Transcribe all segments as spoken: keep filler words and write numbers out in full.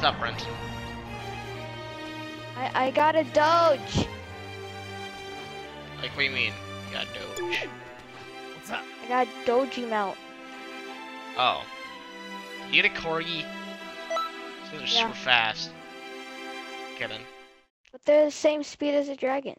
What's up, Brenton? I, I got a Doge. Like, what do you mean? You got Doge. What's up? I got Doji mount. Oh. You get a corgi? These are Yeah. super fast. Kidding. But they're the same speed as a dragon.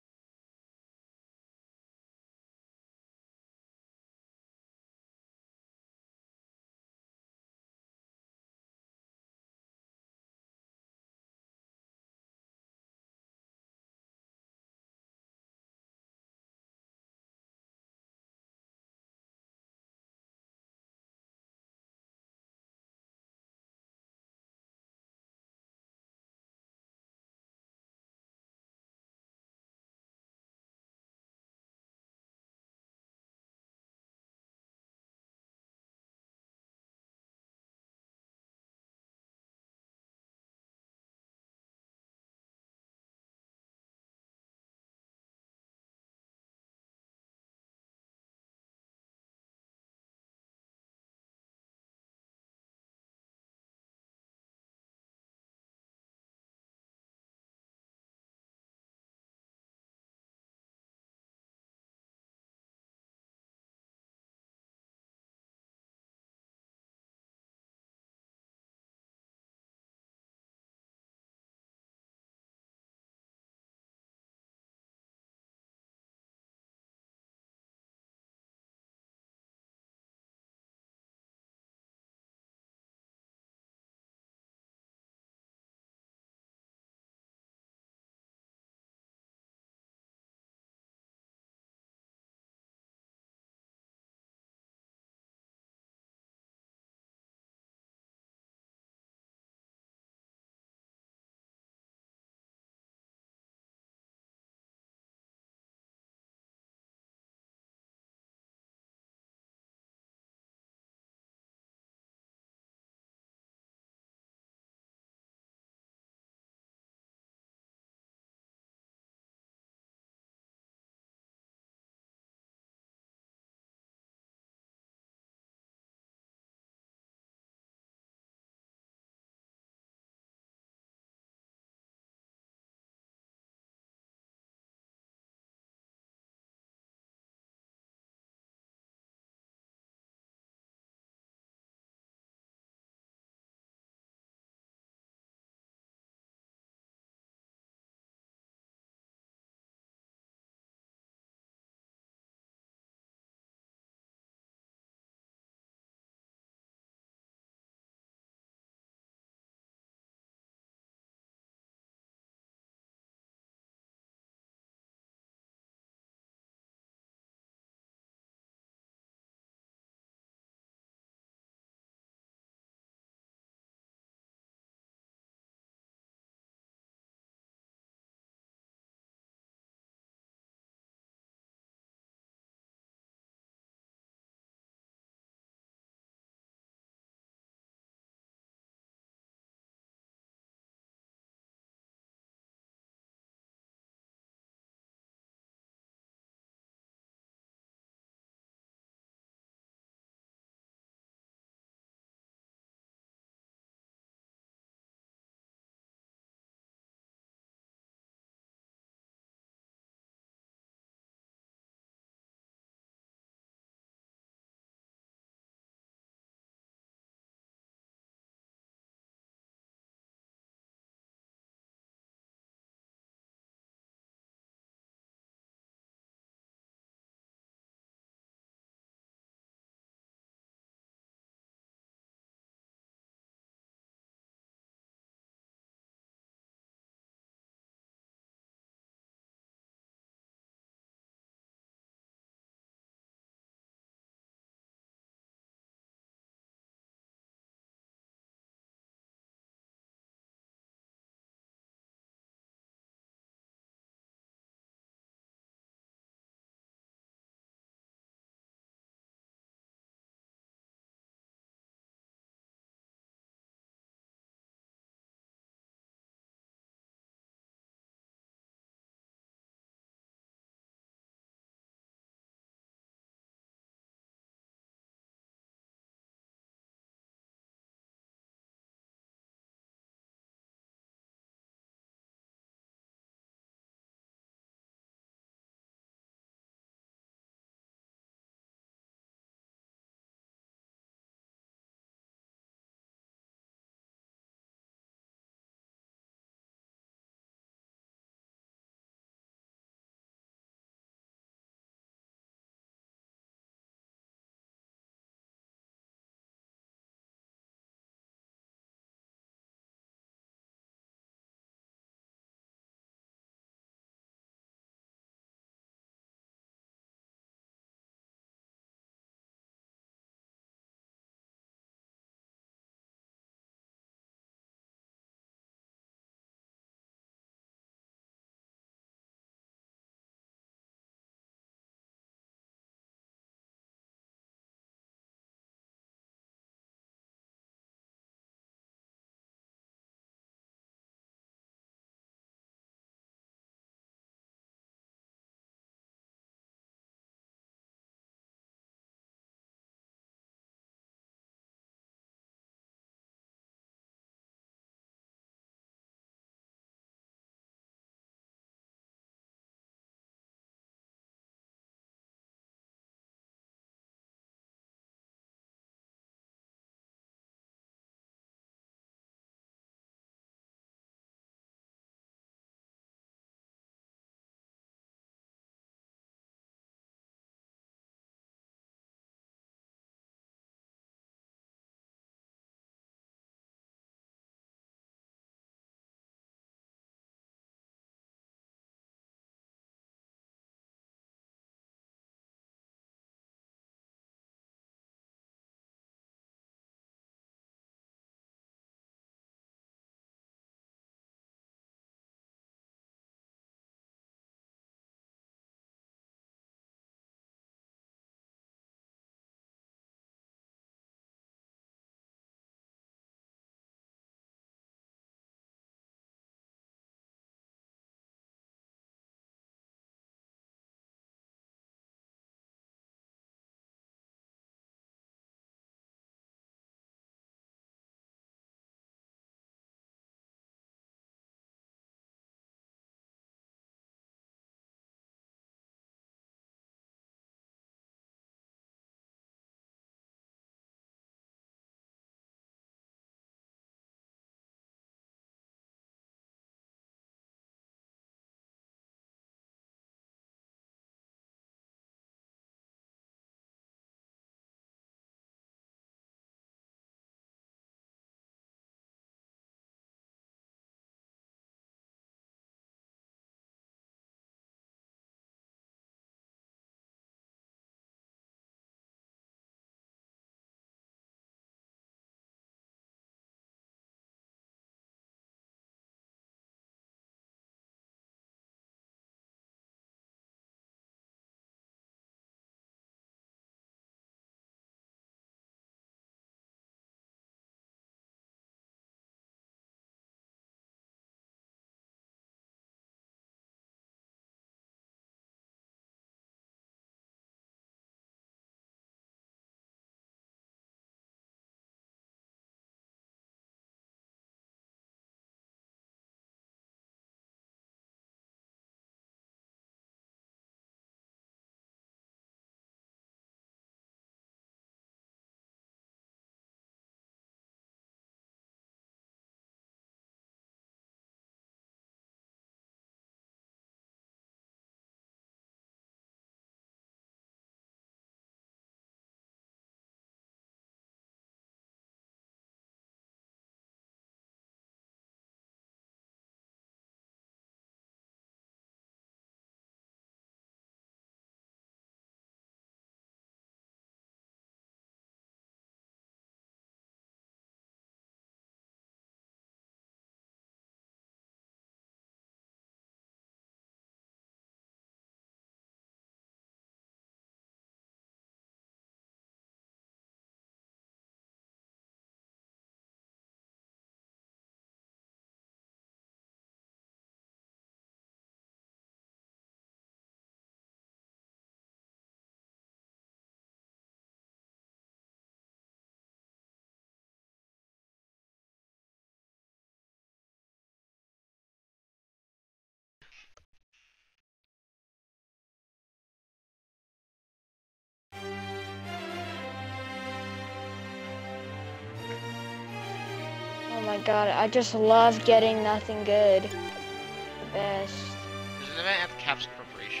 my god, I just love getting nothing good. The best. There's an event at the Capsule Corporation.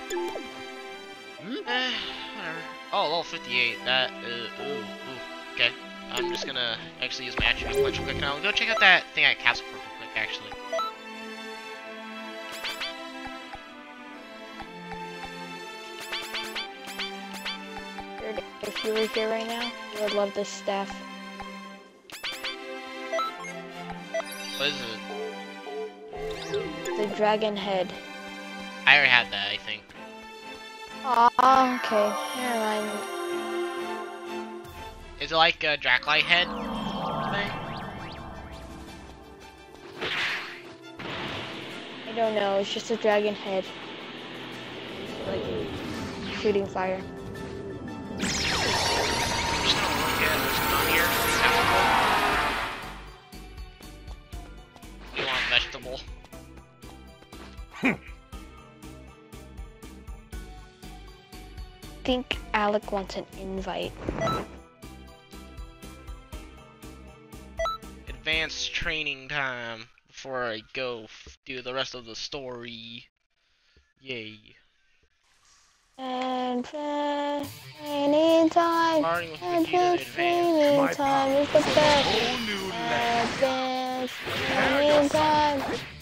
Eh, whatever. Oh, level fifty-eight. That, uh, ooh, ooh. Okay. I'm just gonna actually use my attribute points real quick, and I'll go check out that thing at Capsule Corp real quick, actually. If you were here right now, you would love this staff. What is it? The dragon head. I already had that, I think. Aw, okay. Never mind. Is it like a Draclight head thing? I don't know, it's just a dragon head. Like, shooting fire. I'm just gonna look at what's going on here. You want vegetable? I think Alec wants an invite. Advanced training time before I go f do the rest of the story. Yay. And uh, training time. Starting with And Vegeta just Advanced. training time is the best. Whole new land. Advanced training time.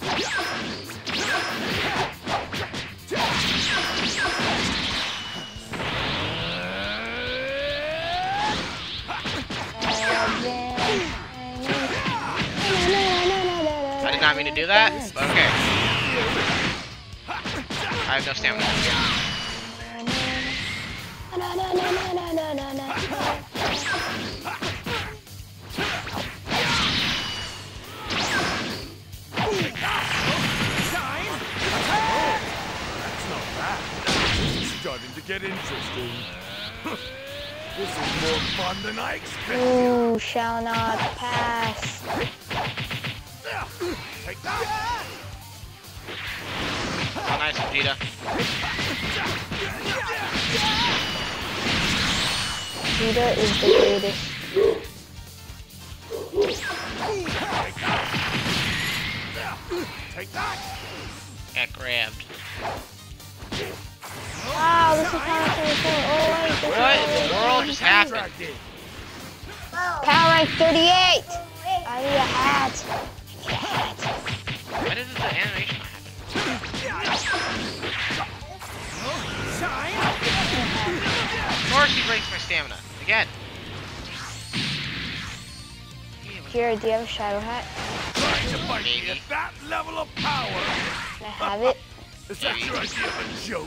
I did not mean to do that, but okay. I have no stamina. That's not bad. It's starting to get interesting. This is more fun than I expected. Ooh, shall not pass. Take that! Oh, nice, Vegeta. Vegeta is the greatest. Take that! Got grabbed. Wow, this is Power twenty-four. Oh, wait, this What is in the world just happened? Power rank thirty-eight. I need a hat. I need a hat. Why did the animation not happen? Of course he breaks my stamina. Again. Here, do you have a shadow hat? Trying to fight me Maybe. at that level of power. Can I have it? Is that your idea of a joke?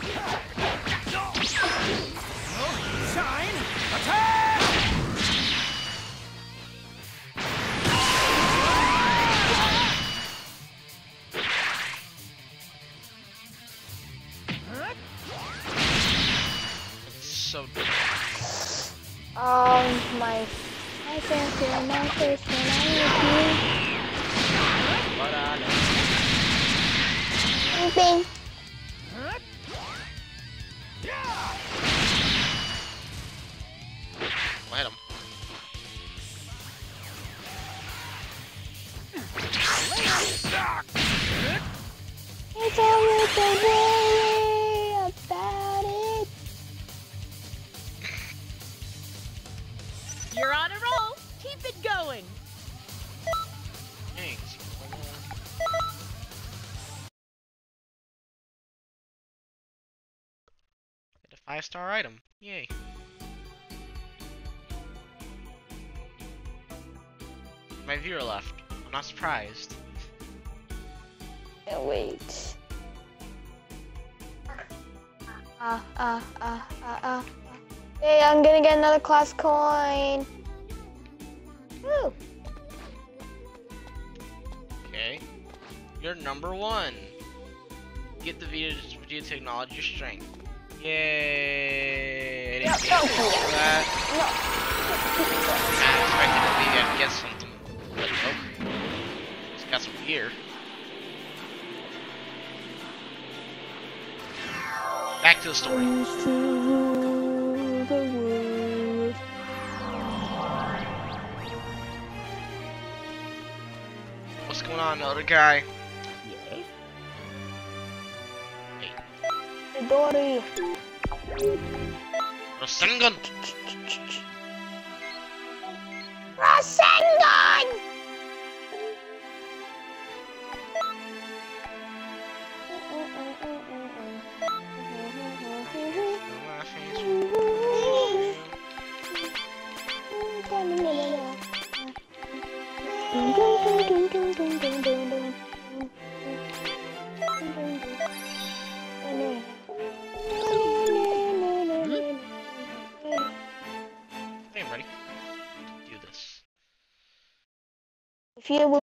Shine! Attack! So Um, my... I can't feel my face when I'm with But uh, no. you. Bing. We'll hit him. It's always the worry about it. You're on a roll. Keep it going. Thanks. Get a five-star item. Yay. My viewer left. I'm not surprised. Can't wait. Ah, ah, ah, ah, ah. Hey, I'm gonna get another class coin. Woo. Okay. You're number one. Get the Vegeta, Vegeta to acknowledge your strength. Yay! I didn't No, get don't it do for that. No. I expected the Vegeta to get something. But nope. He's got some gear. Back to the story. Used to rule the world. going on, other guy? Yes. Midori. Rasengan! Rasengan! I think I'm ready to do this. If you